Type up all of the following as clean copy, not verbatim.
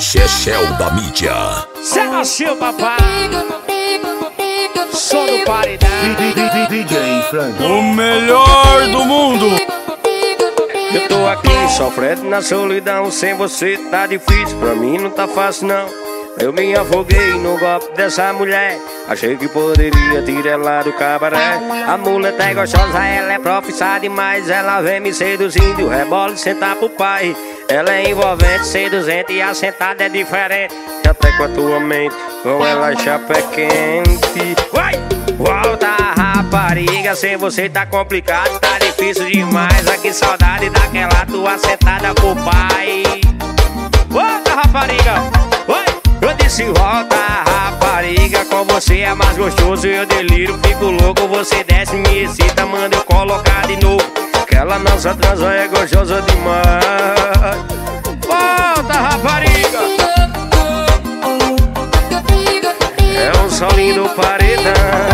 Chechel da mídia. Cê nasceu, papai. Sou do paredão. DJ Frank, O melhor do mundo. Eu tô aqui sofrendo na solidão. Sem você tá difícil, pra mim não tá fácil não. Eu me afoguei no golpe dessa mulher. Achei que poderia tirar ela do cabaré. A muleta é gostosa, ela é profissa demais. Ela vem me seduzindo, rebola e sentar pro pai. Ela é envolvente, seduzente e a sentada é diferente. Até com a tua mente, com ela chapa é quente. Vai! Volta, rapariga, sem você tá complicado, tá difícil demais. Aqui saudade daquela tua sentada pro pai. Volta, rapariga! Vai! Eu disse volta, rapariga, com você é mais gostoso. Eu deliro, fico louco, você desce, me excita, manda eu colocar de novo. Aquela nossa transa é gostosa demais. Volta, rapariga! É um solinho do paredão.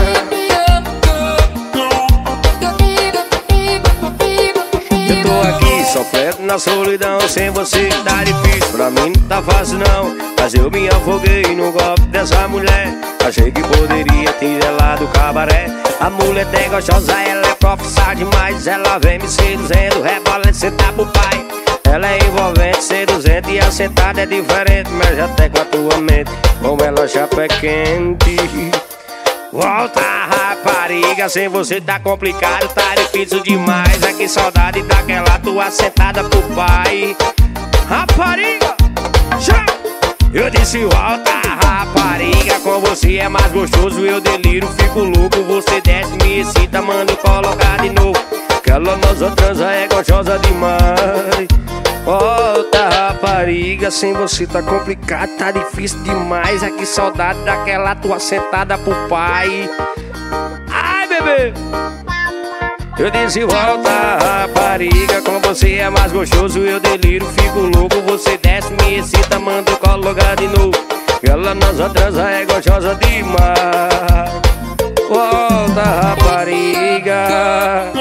Eu tô aqui sofrendo na solidão. Sem você tá difícil, pra mim não tá fácil não. Mas eu me afoguei no golpe dessa mulher. Achei que poderia tirar ela do cabaré. A mulher é gostosa, ela é profissa demais. Ela vem me seduzindo, rebola e sentar pro pai. Ela é envolvente, seduzente e a sentada é diferente. Mas até com a tua mente, como ela chapa é quente. Volta, rapariga, sem você tá complicado, tá difícil demais. É que saudade daquela tua sentada pro pai. Rapariga, já! Eu disse volta, rapariga, com você é mais gostoso. Eu deliro, fico louco, você desce, me excita, manda colocar de novo. Aquela nossa transa é gostosa demais. Volta, rapariga, sem você tá complicado, tá difícil demais. É que saudade daquela tua sentada pro pai. Ai, bebê! Eu disse volta, rapariga, com você é mais gostoso. Eu deliro, fico louco, você desce, me excita, manda eu colocar de novo. Aquela nossa transa é gostosa demais. Volta, rapariga.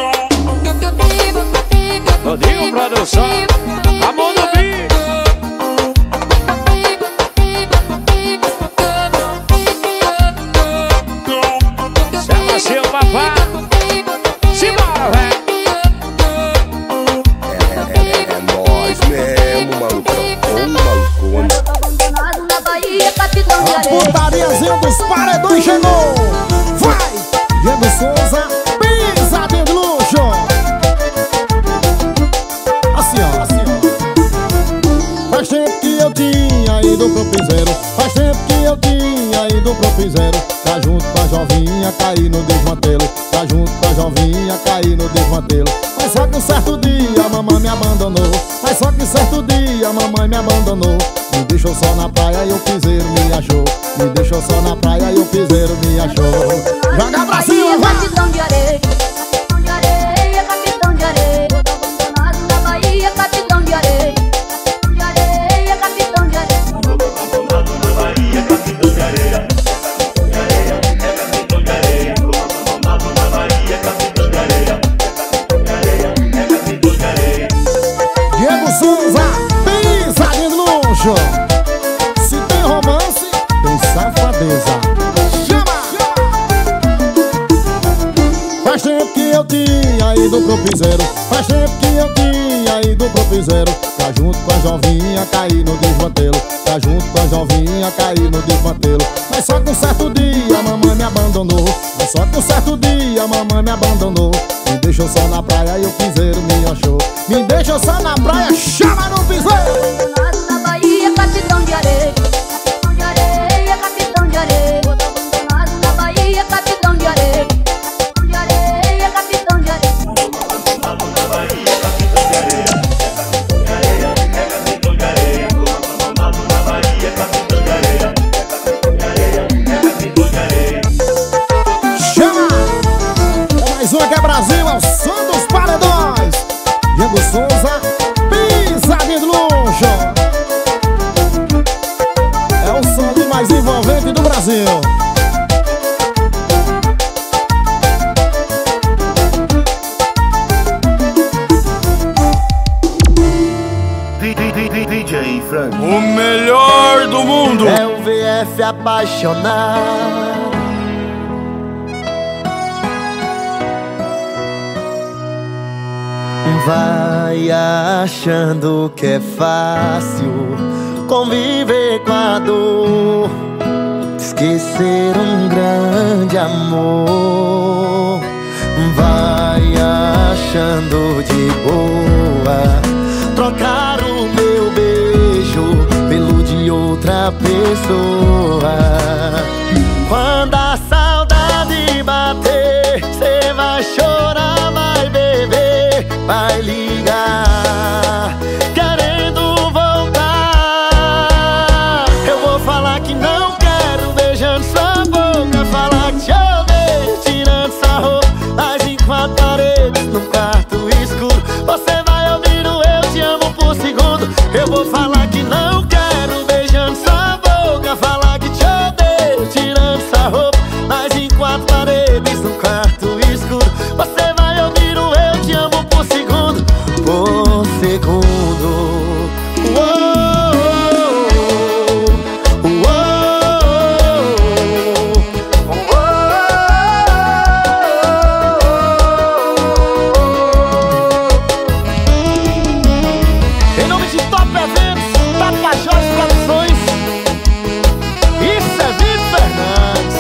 Rodrigo Produção, amor do bicho. Chama seu papai. Simbora, velho. é nóis mesmo, malucão. Ô, malucona. A putariazinha dos paredões chegou. Vai! Diego Souza, pisadinho de luxo. Assim ó. Faz tempo que eu tinha ido pro piseiro. Faz tempo que eu tinha ido pro piseiro. Tá junto com a jovinha, caí no desmantelo. Tá junto com a jovinha, caí no desmantelo. Mas só que um certo dia a mamãe me abandonou. Mas só que um certo dia a mamãe me abandonou. Me deixou só na praia e o piseiro me achou. Me deixou só na praia e o piseiro me achou. Joga pra cima, vai! Capitão de areia, capitão de areia, capitão de areia. Abandonado na Bahia, capitão de areia. Capitão de areia, capitão de areia. Abandonado na Bahia, capitão de areia. Capitão de areia, capitão de areia. Abandonado na Bahia, capitão de areia. Capitão de areia, capitão de areia. Diego Souza, pisadinho de luxo. Se tem romance, tem safadeza. Chama! Faz tempo que eu tinha ido pro piseiro. Faz tempo que eu tinha ido pro piseiro. Tá junto com a jovinha, caí no desmantelo. Tá junto com a jovinha, caí no desmantelo. Mas só que um certo dia a mamãe me abandonou. Mas só que um certo dia a mamãe me abandonou. Me deixou só na praia e o piseiro me achou. Me deixou só na praia, chama no piseiro. Abandonado na Bahia, capitão de areia. Capitão de areia, capitão de areia. Abandonado na Bahia, capitão de areia. Capitão de areia, capitão de areia. Abandonado na Bahia, capitão de areia. Capitão de areia, capitão de areia. Abandonado na Bahia, capitão de areia. Capitão de areia, capitão de areia. Chama! É mais uma que é Brasil, é o som dos paredões. Diego Souza, DJ Frank. O melhor do mundo é o VF apaixonado. Vai achando que é fácil conviver com a dor, esquecer um grande amor. Vai achando de boa trocar o meu beijo pelo de outra pessoa. Quando a saudade bater, cê vai chorar, vai beber, vai ligar querendo voltar. Eu vou falar que não quero, beijando sua boca, falar que te odeio, tirando sua roupa, mas em quatro paredes, num quarto escuro, você vai ouvir o eu te amo por segundo. Eu vou falar que não quero, beijando sua boca, falar que te odeio, tirando sua roupa, mas em quatro paredes, num quarto escuro, você vai ouvir o eu te amo por segundo. Por segundo. Em nome de Top Eventos, Tapajós Produções, isso é Vitor Fernandes.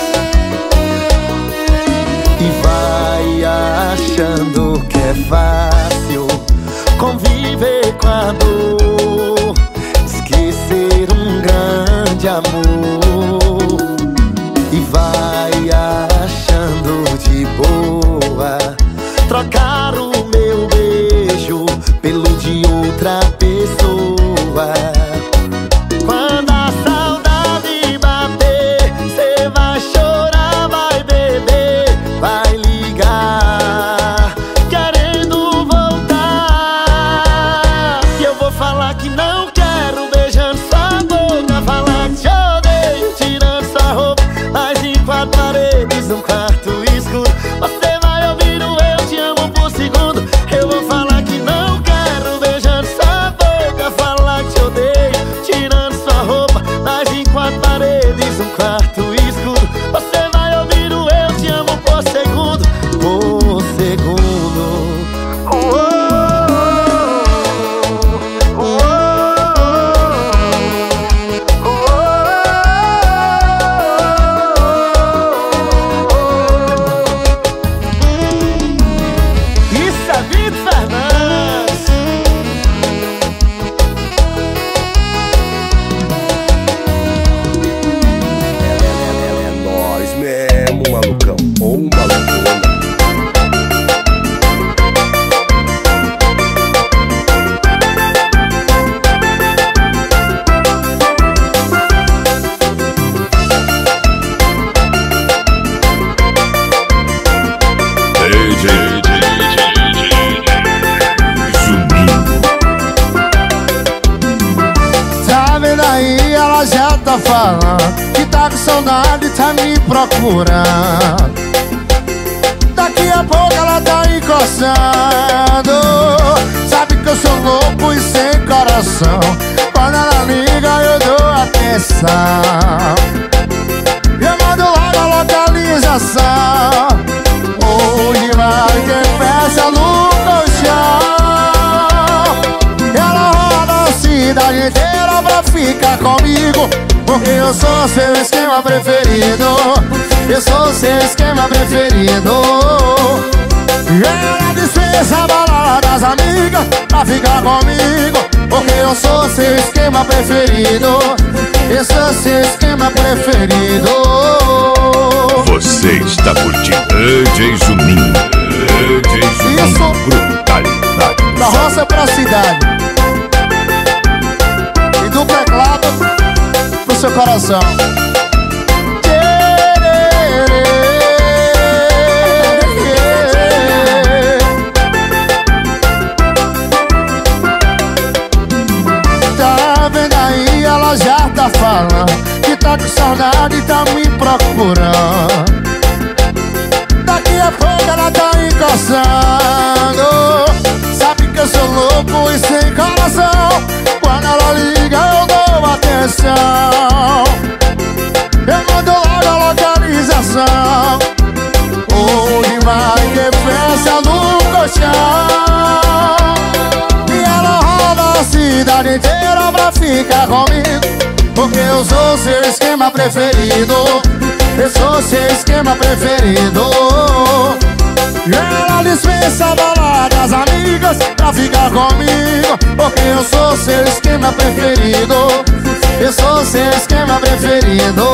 E vai achando que é fácil conviver com a dor, esquecer um grande amor. E vai achando de boa trocar o meu beijo pelo de outra pessoa. Quando a saudade bater, cê vai chorar, vai beber, vai ligar querendo voltar. E eu vou falar que não quero, beijando sua boca, falar que te odeio, tirando sua roupa, mas em quatro paredes, num quarto escuro, você vai ouvir o eu te amo por segundo. Eu vou falar que não quero, beijando sua boca, falar que te odeio, tirando sua roupa, mas em quatro paredes, num quarto escuro, você vai ouvir o eu te amo por segundo. Por segundo. Isso é Vitor Fernandes. É nóis mesmo, malucão. Ou malucona. Tá vendo aí, ela já tá falando que tá com saudade, tá me procurando. Daqui a pouco ela tá encostando. Sabe que eu sou louco e sem coração. Quando ela liga eu dou atenção. Eu mando logo a localização. Onde vai quem fecha no colchão. Ela roda a cidade inteira pra ficar comigo, porque eu sou seu esquema preferido. Eu sou seu esquema preferido. Ela dispensa a balada das amigas pra ficar comigo, porque eu sou seu esquema preferido. Eu sou seu esquema preferido. Você está curtindo DJ Juninho. DJ Juninho. Isso. Brutalidade. Da roça pra cidade. E do teclado pro seu coração. Tá vendo aí, ela já tá falando que tá com saudade e tá me procurando. Daqui a pouco ela tá encostando. Sabe que eu sou louco e sem coração. Quando ela cidade inteira pra ficar comigo, porque eu sou seu esquema preferido. Eu sou seu esquema preferido. Ela dispensa baladas amigas pra ficar comigo, porque eu sou seu esquema preferido. Eu sou seu esquema preferido.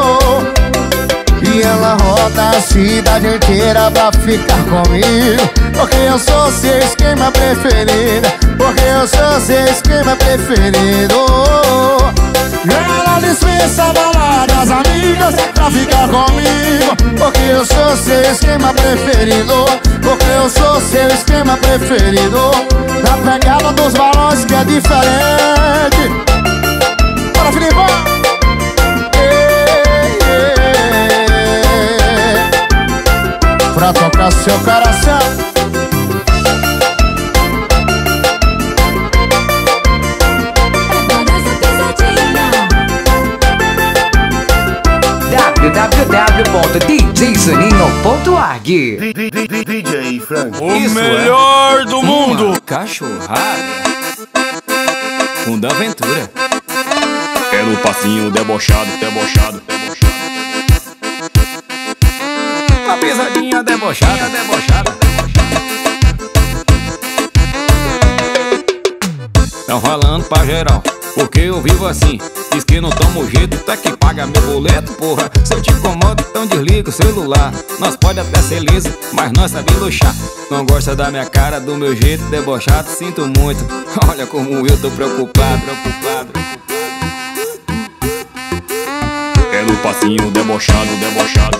E ela roda a cidade inteira pra ficar comigo, porque eu sou seu esquema preferido. Porque eu sou seu esquema preferido. Ela dispensa baladas amigas pra ficar comigo, porque eu sou seu esquema preferido. Porque eu sou seu esquema preferido. Na pegada dos balões que é diferente. Bora, Filipão! Pra tocar seu coração. www.djzuninho.org. DJ Frank. O melhor do mundo. Cachorrada Fundo Aventura. É no passinho debochado, debochado, debochado. Uma pisadinha debochada, debochada. Tão falando pra geral, porque eu vivo assim. Diz que não tomo jeito, até que paga meu boleto, porra. Se eu te incomodo, então desliga o celular. Nós pode até ser liso, mas nós sabemos luxar. Não gosta da minha cara, do meu jeito debochado, sinto muito. Olha como eu tô preocupado, preocupado. É no passinho debochado, debochado.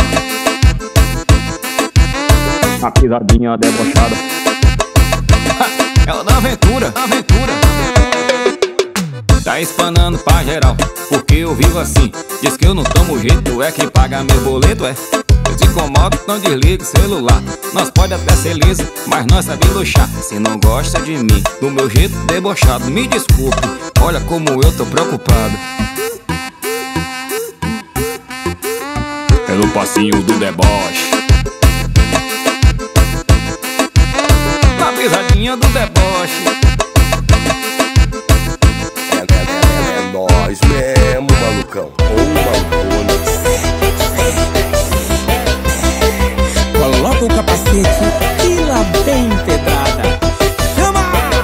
A pisadinha debochada. Ela da aventura, aventura. Tá espanando pra geral, porque eu vivo assim. Diz que eu não tomo jeito, é quem paga meu boleto, é. Eu te incomodo, não desliga o celular. Nós pode até ser liso, mas nós sabemos luxar. Se não gosta de mim, do meu jeito debochado, me desculpe, olha como eu tô preocupado. É no passinho do deboche. Na pisadinha do deboche. É nóis mesmo, malucão. Ou malucona. Coloca o capacete e lá vem pedrada. Chama!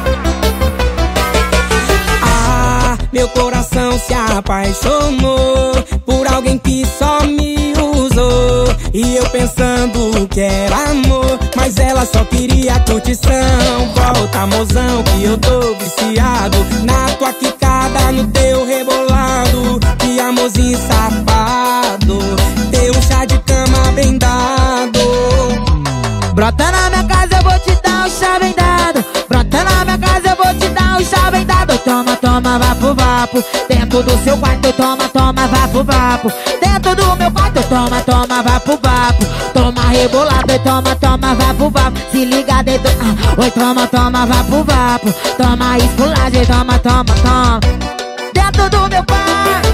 Ah, meu coração se apaixonou por alguém que só me usou. E eu pensando que era amor, mas ela só queria curtição. Volta, mozão, que eu tô viciado na tua quicada, no teu rebolado. Que amorzinho safado, teu chá de cama bem dado. Brota na minha casa, eu vou te dar um chá bem dado. Brota na minha casa, eu vou te dar um chá bem dado. Toma, toma, vapo, vapo. Dentro do seu quarto, toma, toma, vapo, vapo. Dentro do meu quarto, toma, toma, vapo, vapo. Toma rebolado e toma, toma, vapo, vapo. Se liga dentro, oi, toma, toma, vapo, vapo. Toma esculagem, toma, toma, toma. Dentro do meu quarto.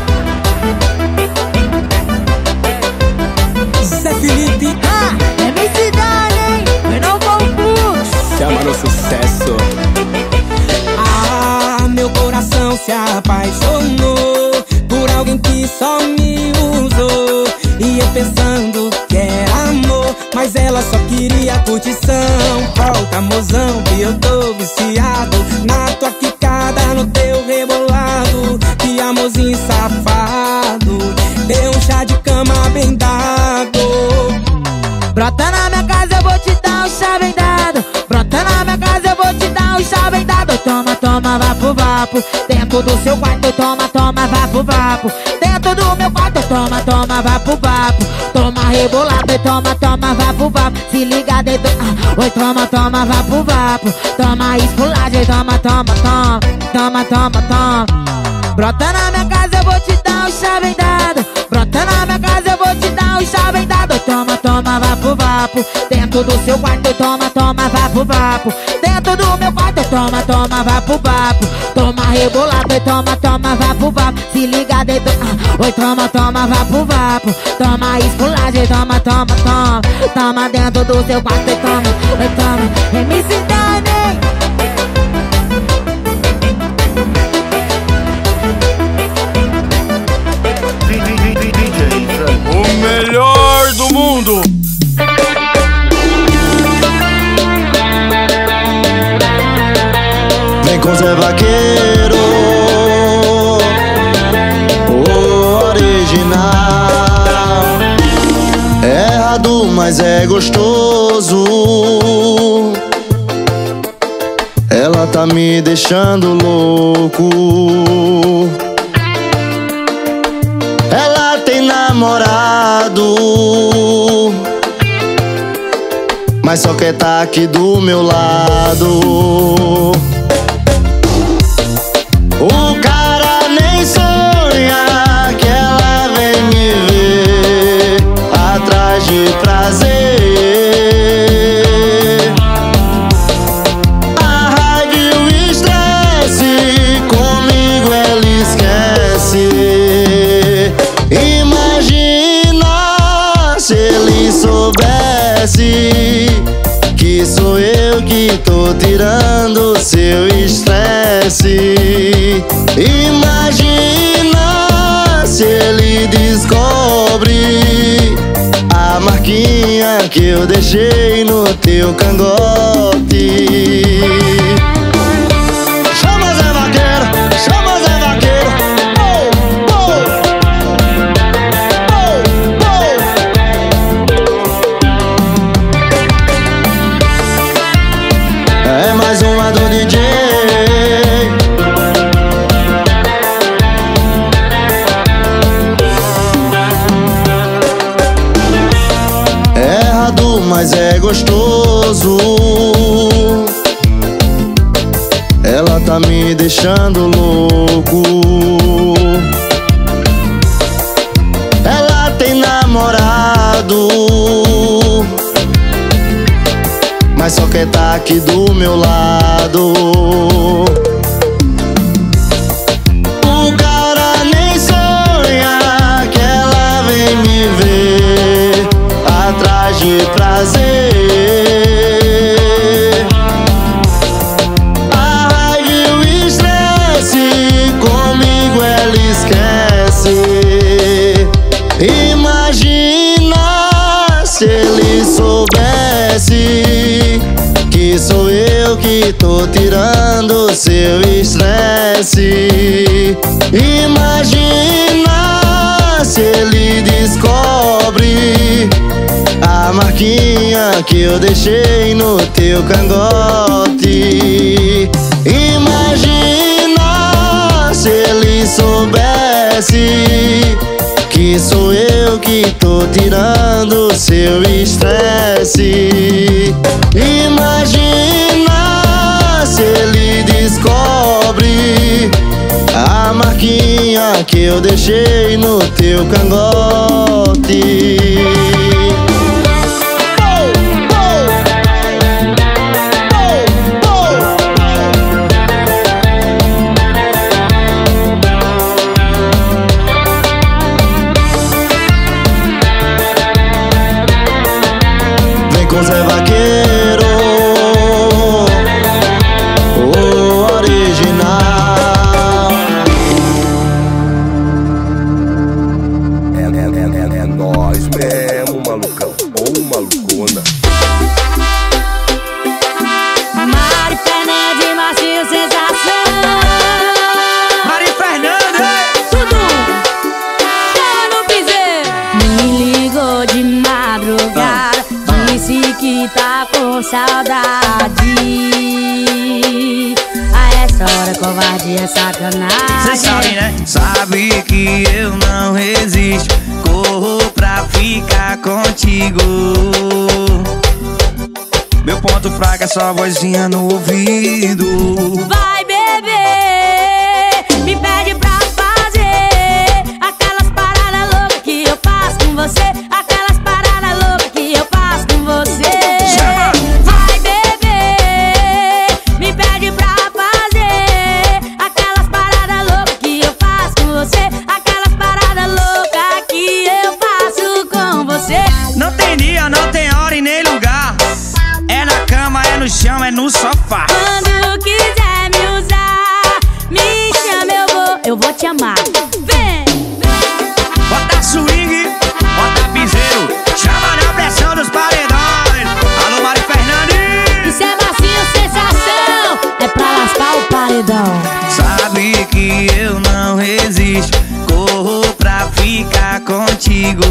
Zé Felipe, É minha cidade, hein? Eu não confundo. chama no sucesso. Ah, meu coração se apaixonou por alguém que só me usou. E eu pensando que era amor, mas ela só queria curtição. Volta, mozão, que eu tô viciado na tua quicada, no teu rebolado. Que amorzinho safado, deu um chá de cama bem dado. Brota na minha casa, eu vou te dar um chá bem dado. Brota na minha casa, eu vou te dar um chá bem dado. Toma, toma, vapo, vapo. Dentro do seu quarto, toma, toma, vapo, vapo. Dentro do meu quarto, toma, toma, vapo, vapo. Toma rebolado e toma, toma, vapo, vapo. Se liga dentro, oi, toma, toma, vapo, vapo. Toma esculagem, toma, toma, toma. Toma, toma, toma. Brota na minha casa, eu vou te dar um chá bem dado. Brota na minha casa, eu vou te dar um chá bem dado. Toma, toma, vapo, vapo. Dentro do seu quarto, toma, toma, vapo, vapo. Dentro do meu quarto, toma, toma, vapo, vapo. Toma rebolado e toma, toma, vapo, vapo. Se liga dentro, oi, toma, toma, vapo, vapo. Toma esculagem, toma, toma, toma. Toma dentro do seu quarto e toma, oi, toma. MC Dani. com Zé Vaqueiro, o original. É errado, mas é gostoso. Ela tá me deixando louco. Ela tem namorado, mas só quer tá aqui do meu lado. O cara nem sonha que ela vem me ver atrás de prazer. A raiva e o estresse, comigo ela esquece. Imagina se ele soubesse que sou eu que tô tirando seu estresse. Imagina se ele descobre a marquinha que eu deixei no teu cangote. Chama Zé Vaqueiro, chama Zé Vaqueiro. É mais uma do DJ. É errado, mas é gostoso. Ela tá me deixando louco. Ela tem namorado, mas só quer tá aqui do meu lado. O cara nem sonha que ela vem me ver atrás de prazer. A raiva e o estresse, comigo ela esquece. Imagina se ele soubesse que sou eu que tô tirando seu estresse. Imagina se ele descobre a marquinha que eu deixei no teu cangote. Imagina se ele soubesse que sou eu que tô tirando seu estresse. Imagina se ele descobre a marquinha que eu deixei no teu cangote. Com Zé Vaqueiro, o original. É nós mesmo, malucão ou malucona. Mari Fernandes, macio sensação. Mari Fernandes, Tudo chama no piseiro. Me ligou de madrugada, disse que tá com saudade. A essa hora covardia é sacanagem. cê sabe, né? Sabe que eu não resisto, corro pra ficar contigo. Meu ponto fraco é só vozinha no ouvido. Vai beber, me pede pra fazer aquelas paradas loucas que eu faço com você. Aquelas paradas loucas que eu faço com você. Vai beber, me pede pra fazer aquelas paradas loucas que eu faço com você. Aquelas paradas loucas que eu faço com você. Não tem dia, não tem hora e nem lugar. É na cama, é no chão, é no sofá. Quando quiser me comigo.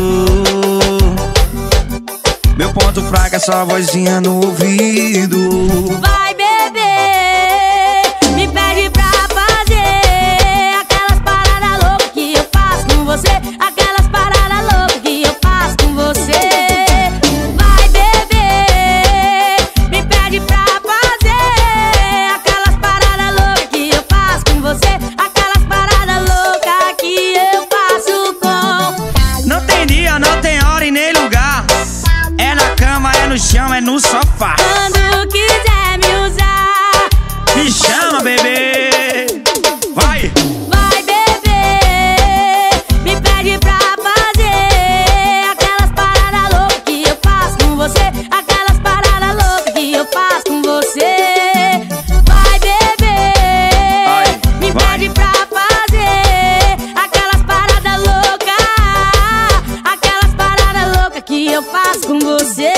Meu ponto fraco é só vozinha no ouvido. Vai beber, me pede pra fazer aquelas paradas loucas que eu faço com você. Aquelas paradas loucas que eu faço com você. Vai beber, me pede pra fazer aquelas paradas loucas que eu faço com você. Aquelas paradas loucas que eu faço com. Não tem dia, não tem hora e nem lugar. É na cama, é no chão, é no sofá. Quando quiser me usar, me chama, bebê. Vai! vai beber, me pede pra fazer aquelas paradas loucas que eu faço com você. Aquelas paradas loucas que eu faço com você. Vai beber, me pede pra fazer aquelas paradas loucas. Aquelas paradas loucas que eu faço com você.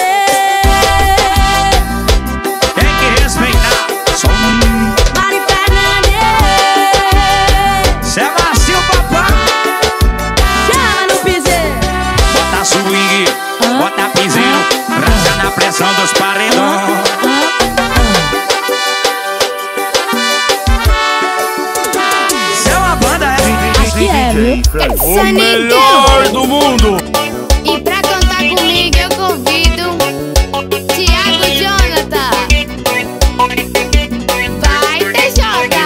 Tem que respeitar. Mari Fernandes, Cê é macio, papai. chama no piseiro. Bota swing, bota piseiro, rasga na pressão dos paredões. Cê é uma banda, Aqui é, viu? O melhor do mundo. E pra cantar comigo eu convido Thiago Jonathan. Vai, TJ.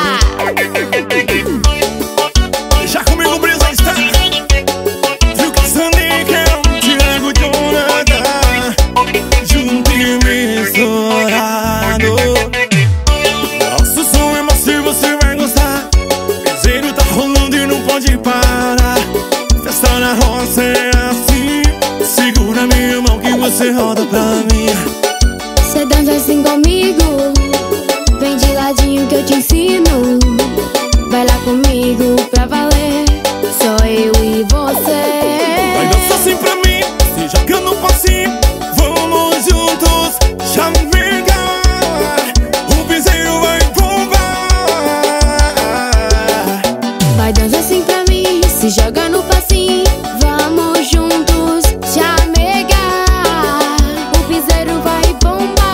Deixa comigo, brisa está. Viu que Sanicão, Thiago Jonathan, junto e misturado. Nosso som é macio, você vai gostar. Piseiro tá rolando e não pode parar. Festa na roça é assim. Segura minha mão que você roda pra mim. Cê dança assim comigo, vem de ladinho que eu te ensino. Vai lá comigo pra valer, só eu e você. Vai dançar assim pra mim, se joga no passinho. Vamos juntos, chamegar. O piseiro vai bombar. Vai dançar assim pra mim, se joga no passinho. Vamos juntos, chamegar. O piseiro vai bombar.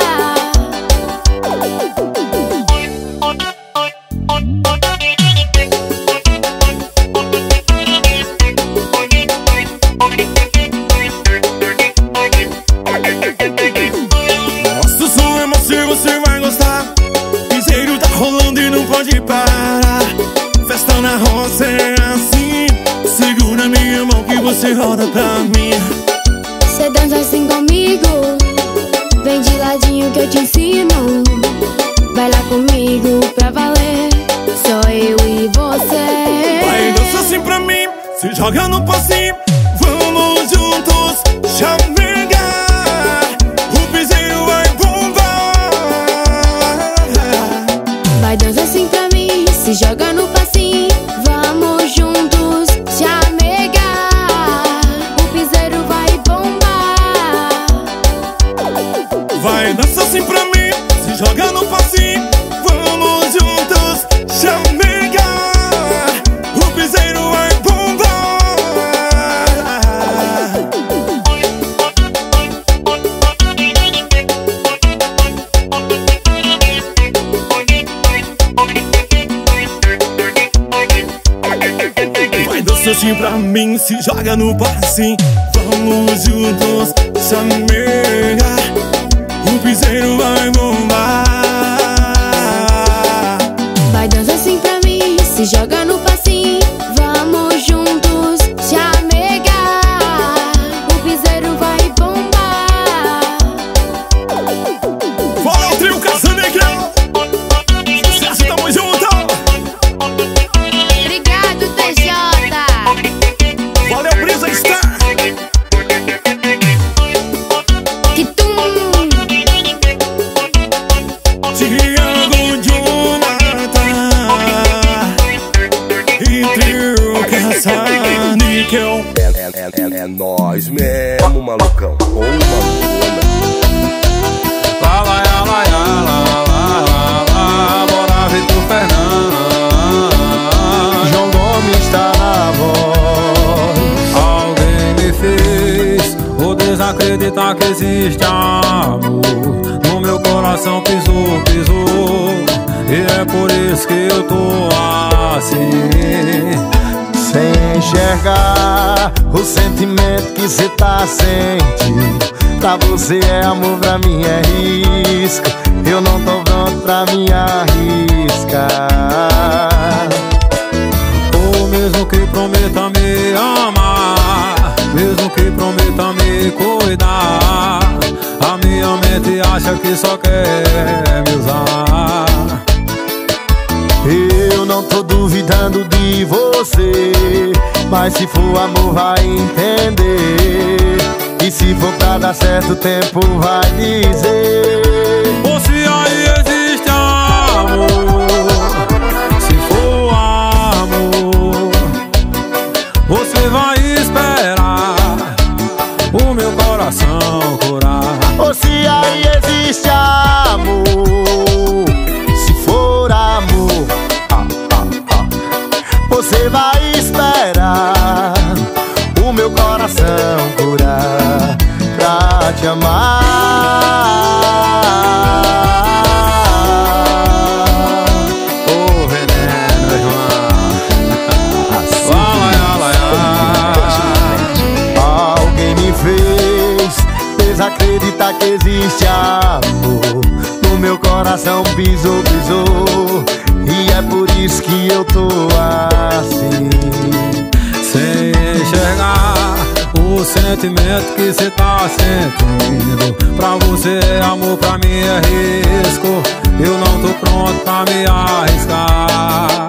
Nosso som é macio, você vai gostar. Piseiro tá rolando e não pode parar. Festa na roça é assim. Segura minha mão que você roda pra mim. Cê dança assim comigo, vem de ladinho que eu te ensino. Vai lá comigo pra valer, só eu e você. Vai dançar assim pra mim, se joga no passinho. Vamos juntos, chamegar. O piseiro vai bombar. Vai dançar assim pra mim, se joga no passinho. Vamos juntos, chamegar. O piseiro vai bombar. Vai dançar assim pra mim, se joga no passinho. Vamos juntos, chamegar. O piseiro vai bombar. Vai dançar assim pra mim, se joga no passinho. Vamos juntos, chamegar. O piseiro vai bombar. Vai dançar assim pra mim, se joga no passinho. Vamos juntos, chamegar. O piseiro vai bombar. Fala o trio Caçanegrão. Sucesso, tamo junto. Obrigado, TJ. Valeu, Brisa Star. Que tum. Thiago Jonathan e trio Caçanegrão. É nós mesmo, malucão. Ou malucona. Lá, lá, lá, lá, lá, lá, lá, bora Vitor Fernandes. João Gomes tá na voz. Alguém fez acreditar que existe amor. No meu coração pisou, pisou, e é por isso que eu tô assim. Sem enxergar o sentimento que cê tá sentindo. Pra você é amor, pra mim é risco. Eu não tô pronto pra me arriscar. Ou mesmo que prometa me amar, mesmo que prometa me cuidar, a minha mente acha que só quer me usar. Eu não tô duvidando de você, mas se for amor vai entender. E se for pra dar certo o tempo vai dizer. Ou se aí existe amor, se for amor, você vai esperar o meu coração curar. Ou se aí existe amor, se for amor, você vai esperar o meu coração curar pra te amar. Ô veneno, irmão. Alguém me fez desacreditar que existe amor. No meu coração pisou, pisou, e é por isso que eu tô assim. Sem enxergar o sentimento que cê tá sentindo. Pra você é amor, pra mim é risco. Eu não tô pronto pra me arriscar.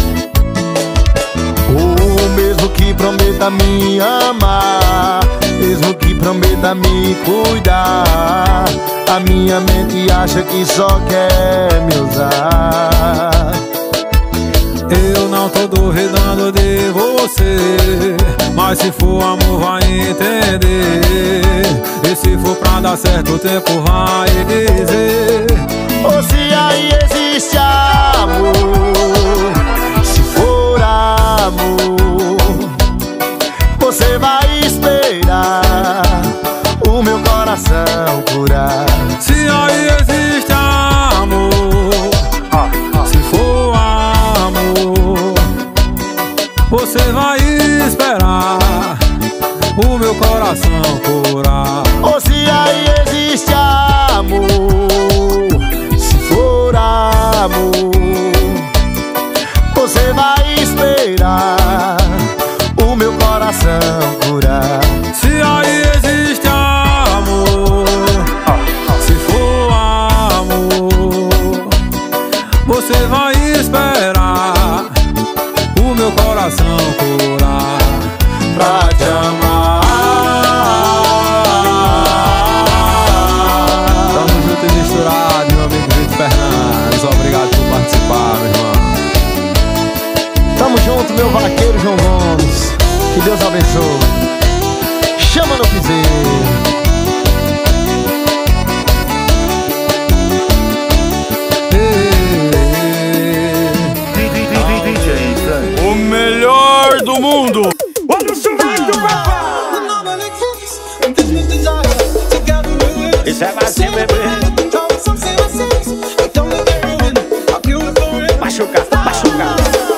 Ou mesmo que prometa me amar, mesmo que prometa me cuidar, a minha mente acha que só quer me usar. Eu não tô duvidando de você, mas se for amor vai entender. E se for pra dar certo o tempo vai dizer. Ou se aí existe amor, se for amor, você vai esperar o meu coração curar. Se aí existe amor, se for amor, você vai esperar o meu coração curar. Ou se aí existe amor, se for amor, você vai esperar o meu coração curar. Se aí existe amor, se for amor, você vai esperar o meu coração curar pra te amar. Tamo junto e misturado, meu amigo Vitor Fernandes. Obrigado por participar, meu irmão. Tamo junto, meu vaqueiro João Gomes. Que Deus abençoe. Chama no piseiro. O melhor do mundo. Olha o churrasco do papai. Isso é vazio, bebê. Machuca, machuca.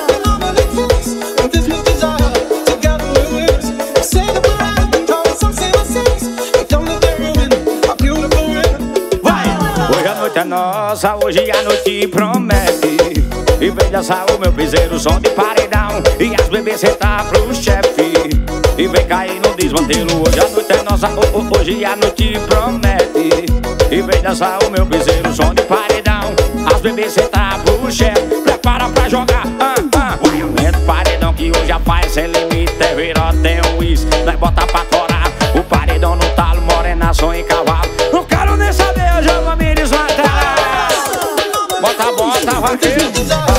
Vai! Hoje a noite é nossa, hoje a noite promete. E vem dançar o meu piseiro, som de paredão. E as bebês sentar pro chefe. E vem cair no desmantelo. Hoje a noite é nossa, hoje a noite promete. E vem dançar o meu piseiro, som de paredão. As bebês sentar pro chefe. Prepara pra jogar, aumenta o paredão que hoje a paz sem limite. É viró, tem um uísque, nós bota pra torar. O paredão no talo, morena, som e cavalo. Não quero nem saber, eu já vou me desmantelar. Bota, bota, vaqueiro.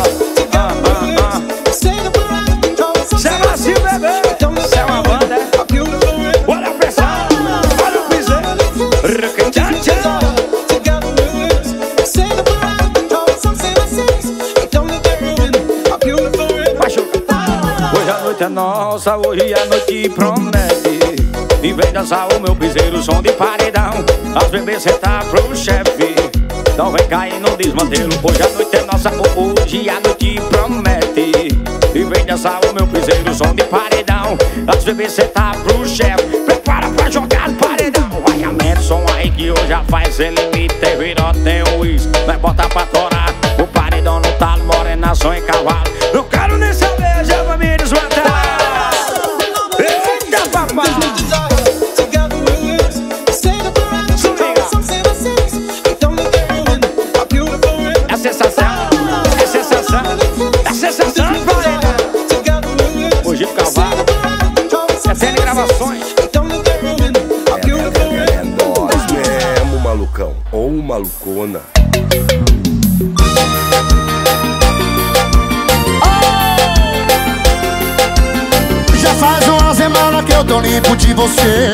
Cê é macio, bebê. Cê é uma banda. Olha a pressão, olha o piseiro. Hoje a noite é nossa, hoje a noite promete. E vem dançar o meu piseiro, som de paredão. As bebês sentar pro chefe. Então vem cair no desmantelo. Hoje a noite é nossa, hoje a noite promete. E vem dançar o meu piseiro, som de paredão. As bebês sentar pro chefe. Prepara pra jogar no paredão. Vai, aumenta o som aí que hoje já faz sem limite. Virou, tem o uísque, vai botar pra torar. O paredão no talo, morena, só em cavalo. Não quero nem saber, já vai me desmantelar. Eita, papai! É sensação, é sensação, é sensação, Mogi do Calvário, é tele gravações. É nós mesmo, malucão ou malucona. Já faz uma semana que eu tô limpo de você.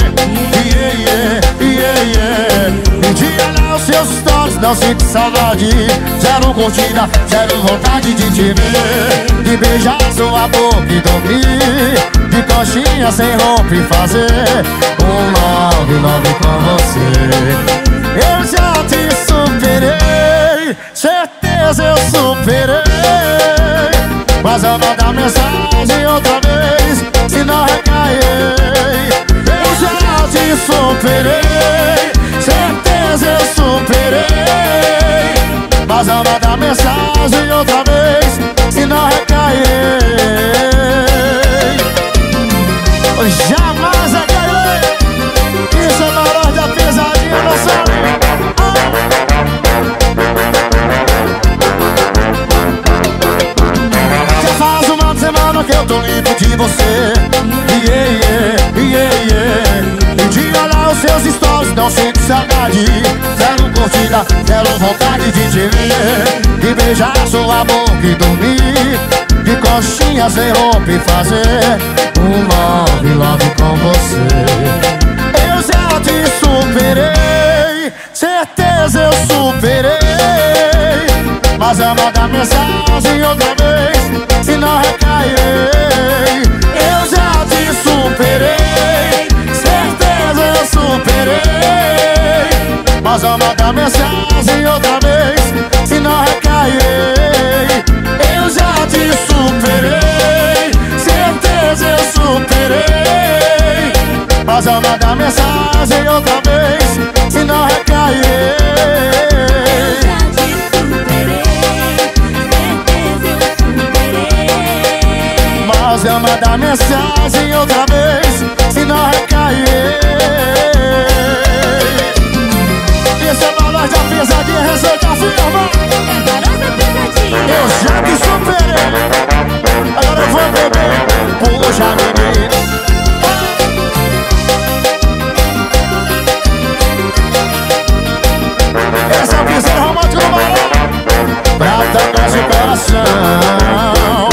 Um dia lá os seus stories, não sinto saudade. Zero curtida, zero vontade de te ver. De beijar sua boca e dormir. De coxinha sem roupa e fazer um love com você. Eu já te superei, certeza eu superei. Mas eu mandar mensagem outra vez, se não recair. Eu já te superei, certeza eu superei. Mas eu mandar mensagem outra vez, se não recair. Jamais recairei. Isso é maior da pesadinha, não sabe? Já faz uma semana que eu tô limpo de você. E de olhar os seus stories, não sinto saudade. Zero curtida, zero vontade de te ver. De beijar sua boca e dormir. De coxinha sem roupa e fazer um love com você. Eu já te superei, certeza eu superei. Mas eu mandar mensagem outra vez, se não recairei. Eu já te superei, certeza eu superei. Mas eu mandar mensagem outra vez, se não recairei. Eu já te superei, certeza eu superei. Mas eu mandar mensagem outra vez, se não recairei. Mas eu mandar mensagem outra vez, se não recair. Isso é valor da pesadinha, receita firma. Eu já te superei, agora eu vou beber. Puxa, menina. Esse é o piseiro romântico do Marão, pra tocar seu coração.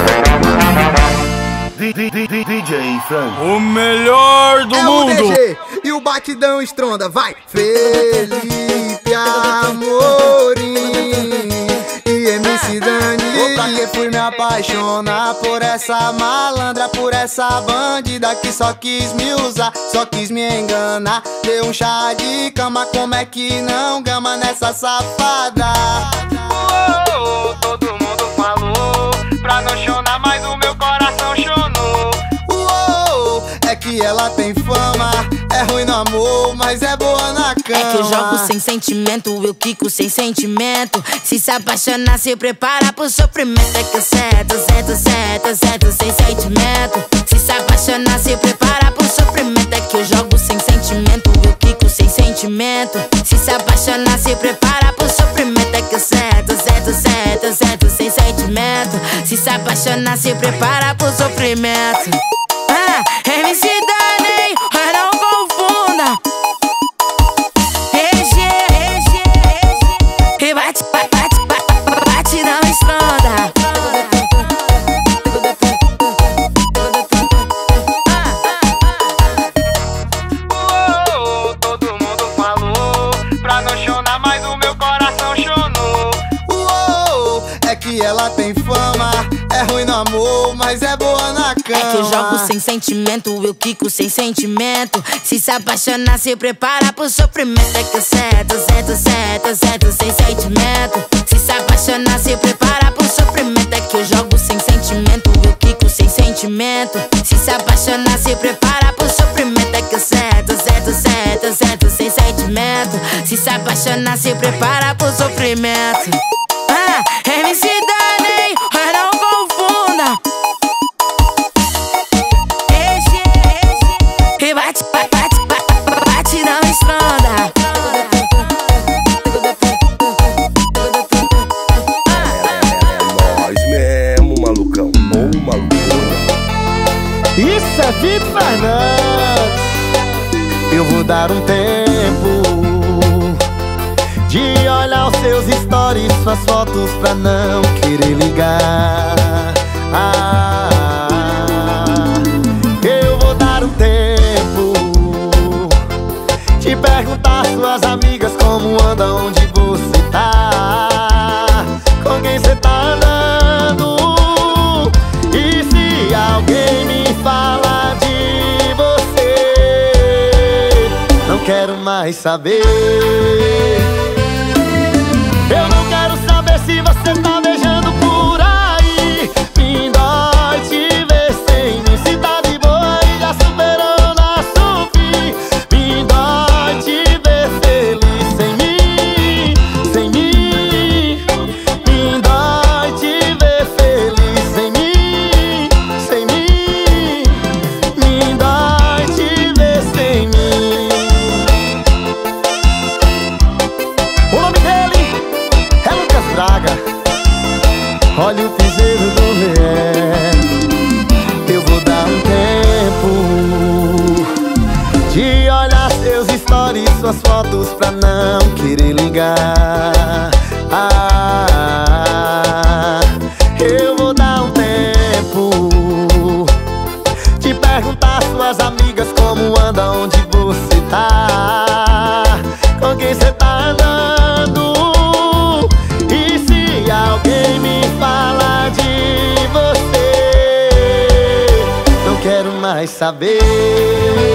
DJ Frank, o melhor do mundo. O DG e o batidão estronda, vai. Felipe Amorim e MC Dani. Pra que fui me apaixonar por essa malandra, por essa bandida que só quis me usar, só quis me enganar. Deu um chá de cama, como é que não gama nessa safada? Todo mundo falou pra não chorar, mas o meu coração chonou. É que ela tem fama, é ruim no amor, mas é boa na cama. É que eu jogo sem sentimento, eu quico sem sentimento. Se apaixonar, se prepara pro sofrimento. É que eu certo sem sentimento. Se apaixonar, se prepara pro sofrimento. É que eu jogo sem sentimento, eu quico sem sentimento. Se apaixonar, se prepara pro sofrimento. É que eu certo sem sentimento. Se apaixonar, se prepara pro sofrimento. MC Dani, mas não confunda. E bate, não estronda. Todo mundo falou pra não chorar, mas o meu coração chonou. É que ela tem fama, é ruim no amor, mas mas é boa na cama. É que eu jogo sem sentimento, eu quico sem sentimento. Se apaixonar, se prepara pro sofrimento. É que eu certo sem sentimento. Se apaixonar, se prepara pro sofrimento. É que eu jogo sem sentimento, eu quico sem sentimento. Se apaixonar, se prepara pro sofrimento. É que eu certo sem sentimento. Se apaixonar, se prepara pro sofrimento. MC Dani, mas não confunda. E bate não estronda. É nós mesmo, malucão. Ou malucona. Isso é Vitor Fernandes. Eu vou dar um tempo de olhar os seus stories, suas fotos pra não querer ligar. Eu vou dar um tempo de perguntar suas amigas como anda, onde você tá, com quem você tá andando. E se alguém me fala de você, não quero mais saber. Eu não quero saber se você tá beijando por aí. Me dói te ver sem mim. Se tá de boa e já superou nosso fim. Me dói te ver feliz sem mim, sem mim. Me dói te ver feliz sem mim, sem mim. Me dói te ver sem mim. O nome dele é Lucas Braga. Olha o piseiro do Vier. Eu vou dar um tempo de olhar seus stories, suas fotos pra não querer ligar. Eu vou dar um tempo de perguntar suas amigas como anda, onde você tá, com quem você tá andando. E se alguém me fala de você, não quero mais saber.